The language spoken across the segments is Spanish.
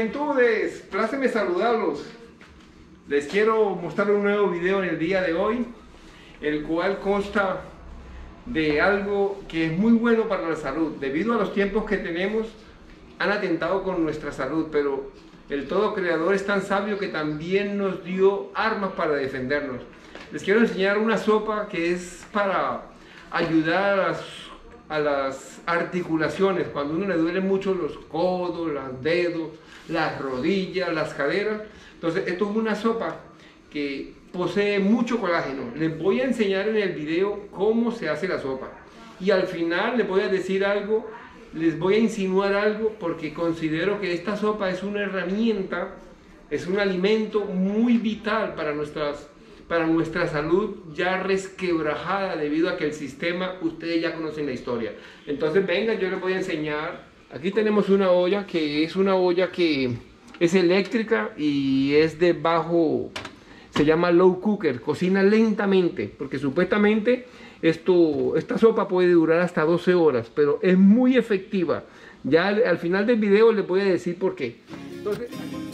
Juventudes, pláceme saludarlos. Les quiero mostrar un nuevo video en el día de hoy, el cual consta de algo que es muy bueno para la salud. Debido a los tiempos que tenemos, han atentado con nuestra salud, pero el todo creador es tan sabio que también nos dio armas para defendernos. Les quiero enseñar una sopa que es para ayudar a las articulaciones, cuando a uno le duelen mucho los codos, los dedos, las rodillas, las caderas. Entonces esto es una sopa que posee mucho colágeno. Les voy a enseñar en el video cómo se hace la sopa, y al final les voy a decir algo, les voy a insinuar algo, porque considero que esta sopa es una herramienta, es un alimento muy vital para nuestra salud ya resquebrajada debido a que el sistema, ustedes ya conocen la historia. Entonces vengan, yo les voy a enseñar. Aquí tenemos una olla que es eléctrica y es de bajo, se llama low cooker, cocina lentamente, porque supuestamente esta sopa puede durar hasta 12 horas, pero es muy efectiva. Ya al final del video les voy a decir por qué. Entonces,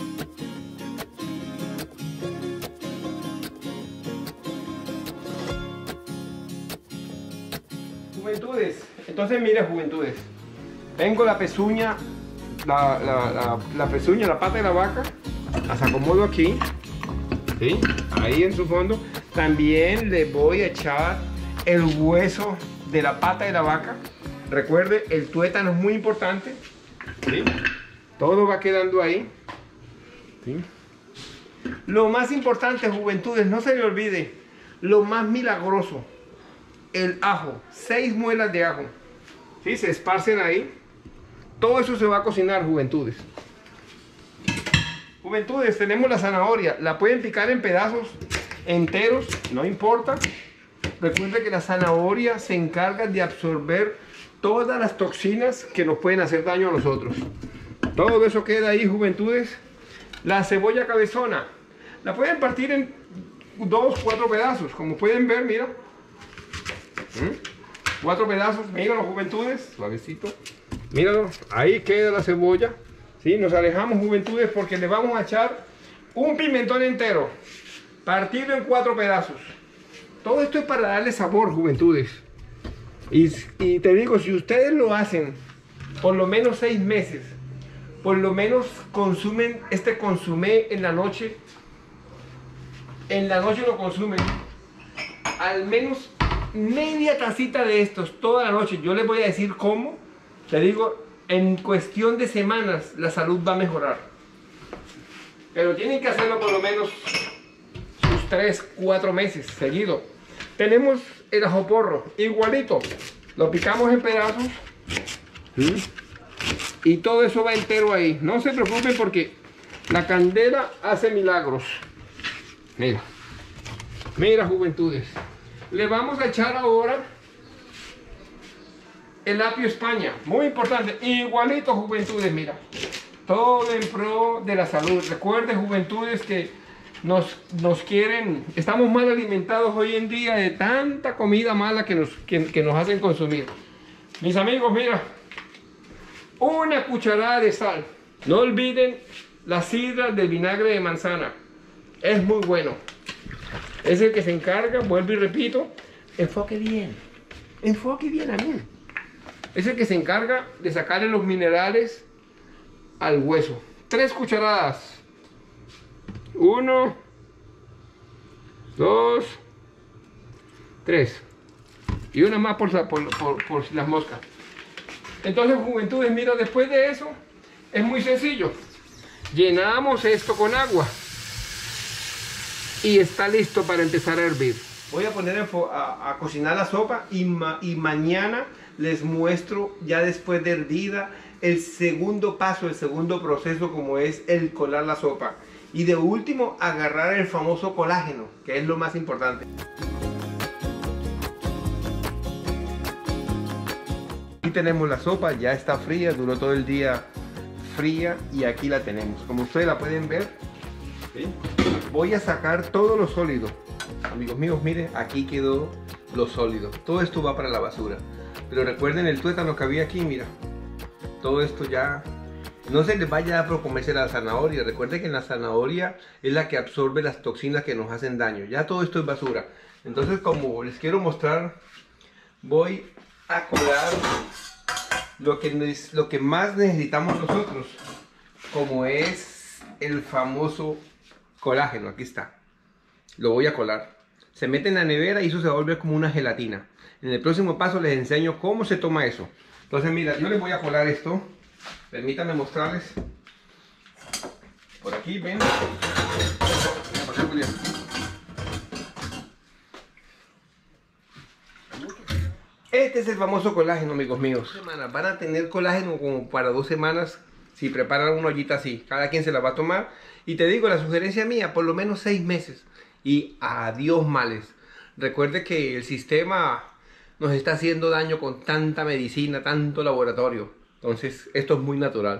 juventudes, mira juventudes, tengo la pezuña, la pezuña, la pata de la vaca, las acomodo aquí, ¿sí? Ahí en su fondo. También le voy a echar el hueso de la pata de la vaca. Recuerde, el tuétano es muy importante, ¿sí? Todo va quedando ahí, ¿sí? Lo más importante, juventudes, no se le olvide, lo más milagroso, el ajo, 6 muelas de ajo, ¿sí? Se esparcen ahí. Todo eso se va a cocinar, juventudes. Juventudes, tenemos la zanahoria, la pueden picar en pedazos enteros, no importa. Recuerden que la zanahoria se encarga de absorber todas las toxinas que nos pueden hacer daño a nosotros. Todo eso queda ahí, juventudes. La cebolla cabezona, la pueden partir en 2, 4 pedazos, como pueden ver, mira. 4 pedazos, míralo, juventudes, suavecito. Míralo, ahí queda la cebolla, ¿sí? Nos alejamos, juventudes, porque le vamos a echar un pimentón entero, partido en 4 pedazos. Todo esto es para darle sabor, juventudes. Y te digo, si ustedes lo hacen por lo menos 6 meses, por lo menos consumen este consomé en la noche. En la noche lo consumen al menos media tacita de estos toda la noche. Yo les voy a decir cómo. Te digo, en cuestión de semanas la salud va a mejorar. Pero tienen que hacerlo por lo menos sus 3, 4 meses seguido. Tenemos el ajo porro, igualito. Lo picamos en pedazos. Y todo eso va entero ahí. No se preocupen porque la candela hace milagros. Mira. Mira, juventudes. Le vamos a echar ahora el apio España, muy importante, igualito, juventudes, mira, todo en pro de la salud. Recuerden, juventudes, que nos quieren, estamos mal alimentados hoy en día de tanta comida mala que nos hacen consumir. Mis amigos, mira, una cucharada de sal. No olviden la sidra del vinagre de manzana, es muy bueno. Es el que se encarga, vuelvo y repito, enfoque bien a mí. Es el que se encarga de sacarle los minerales al hueso. 3 cucharadas. 1, 2, 3. Y una más por las moscas. Entonces, juventudes, mira, después de eso es muy sencillo. Llenamos esto con agua y está listo para empezar a hervir. Voy a poner a cocinar la sopa y mañana les muestro, ya después de hervida, el segundo paso, el segundo proceso, como es el colar la sopa. Y de último, agarrar el famoso colágeno, que es lo más importante. Aquí tenemos la sopa, ya está fría, duró todo el día fría y aquí la tenemos. Como ustedes la pueden ver, ¿sí? Voy a sacar todo lo sólido. Amigos míos, miren, aquí quedó lo sólido. Todo esto va para la basura. Pero recuerden el tuétano que había aquí, mira. Todo esto ya No se les vaya a dar por comerse la zanahoria. Recuerden que la zanahoria es la que absorbe las toxinas que nos hacen daño. Ya todo esto es basura. Entonces, como les quiero mostrar, voy a colar lo que más necesitamos nosotros, como es el famoso colágeno. Aquí está. Lo voy a colar. Se mete en la nevera y eso se va a volver como una gelatina. En el próximo paso les enseño cómo se toma eso. Entonces, mira, yo les voy a colar esto. Permítanme mostrarles. Por aquí, ven. Este es el famoso colágeno, amigos míos. Van a tener colágeno como para 2 semanas si preparan una ollita así. Cada quien se la va a tomar. Y te digo, la sugerencia mía, por lo menos 6 meses. Y adiós males. Recuerde que el sistema nos está haciendo daño con tanta medicina, tanto laboratorio. Entonces, esto es muy natural.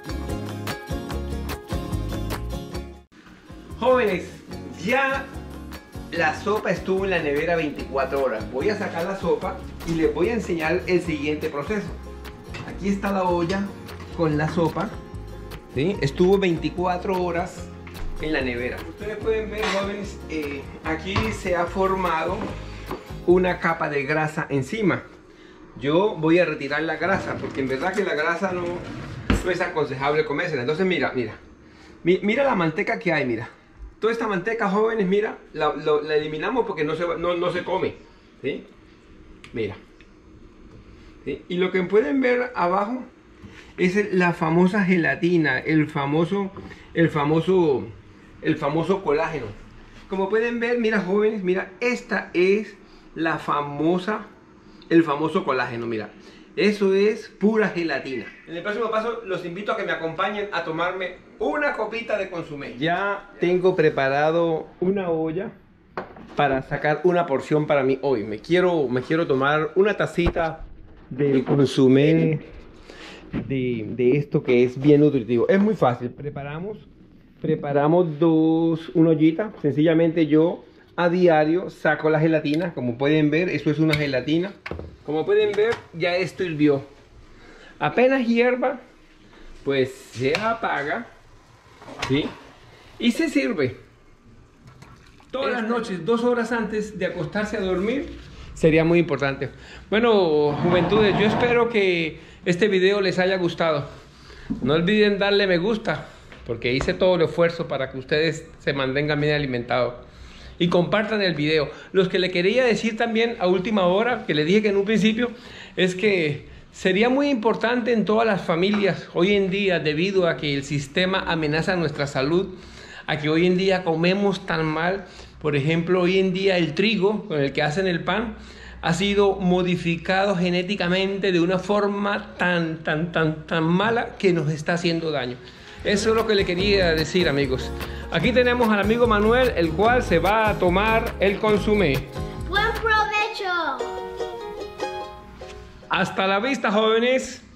Jóvenes, ya la sopa estuvo en la nevera 24 horas. Voy a sacar la sopa y les voy a enseñar el siguiente proceso. Aquí está la olla con la sopa. ¿Sí? Estuvo 24 horas en la nevera. Ustedes pueden ver, jóvenes, aquí se ha formado una capa de grasa encima. Yo voy a retirar la grasa porque en verdad que la grasa no es aconsejable comérsela. Entonces mira la manteca que hay, mira. Toda esta manteca, jóvenes, mira, la eliminamos porque no se come. ¿Sí? Mira. ¿Sí? Y lo que pueden ver abajo es la famosa gelatina, el famoso colágeno. Como pueden ver, mira, jóvenes, mira, esta es el famoso colágeno, mira. Eso es pura gelatina. En el próximo paso los invito a que me acompañen a tomarme una copita de consomé. Ya tengo preparado una olla para sacar una porción para mí hoy. Me quiero tomar una tacita del consomé de esto que es bien nutritivo. Es muy fácil. Preparamos una ollita. Sencillamente yo a diario saco la gelatina. Como pueden ver, eso es una gelatina. Como pueden ver, ya esto hirvió. Apenas hierva, pues se apaga, ¿sí? Y se sirve. Todas las noches, 2 horas antes de acostarse a dormir, sería muy importante. Bueno, juventudes, yo espero que este video les haya gustado. No olviden darle me gusta, porque hice todo el esfuerzo para que ustedes se mantengan bien alimentados. Y compartan el video. Lo que le quería decir también a última hora, que le dije que en un principio, es que sería muy importante en todas las familias hoy en día, debido a que el sistema amenaza nuestra salud, a que hoy en día comemos tan mal. Por ejemplo, hoy en día el trigo con el que hacen el pan ha sido modificado genéticamente de una forma tan mala que nos está haciendo daño. Eso es lo que le quería decir, amigos. Aquí tenemos al amigo Manuel, el cual se va a tomar el consomé. ¡Buen provecho! Hasta la vista, jóvenes.